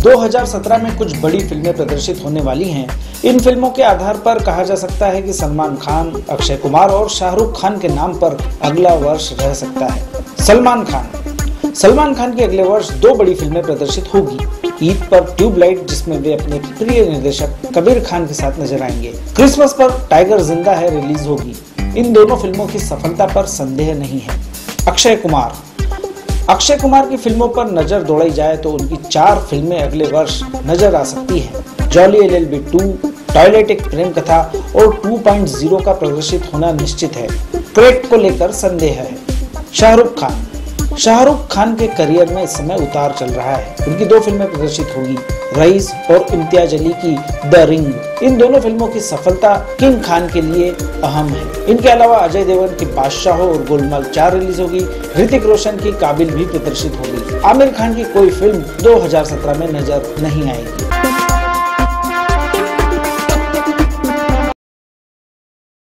2017 में कुछ बड़ी फिल्में प्रदर्शित होने वाली हैं। इन फिल्मों के आधार पर कहा जा सकता है कि सलमान खान, अक्षय कुमार और शाहरुख खान के नाम पर अगला वर्ष रह सकता है। सलमान खान की अगले वर्ष 2 बड़ी फिल्में प्रदर्शित होगी। ईद पर ट्यूबलाइट, जिसमें वे अपने प्रिय निर्देशक कबीर खान के साथ नजर आएंगे। क्रिसमस पर टाइगर जिंदा है रिलीज होगी। इन दोनों फिल्मों की सफलता पर संदेह नहीं है। अक्षय कुमार की फिल्मों पर नजर दौड़ाई जाए तो उनकी 4 फिल्में अगले वर्ष नजर आ सकती हैं। जॉली LLB 2, टॉयलेट एक प्रेम कथा और 2.0 का प्रदर्शित होना निश्चित है। क्रेट को लेकर संदेह है। शाहरुख खान के करियर में इस समय उतार चल रहा है। उनकी 2 फिल्में प्रदर्शित होगी, रईस और इम्तियाज अली की द रिंग। इन दोनों फिल्मों की सफलता किंग खान के लिए अहम है। इनके अलावा अजय देवगन की बादशाह और गोलमाल 4 रिलीज होगी। ऋतिक रोशन की काबिल भी प्रदर्शित होगी। आमिर खान की कोई फिल्म 2017 में नजर नहीं आएगी।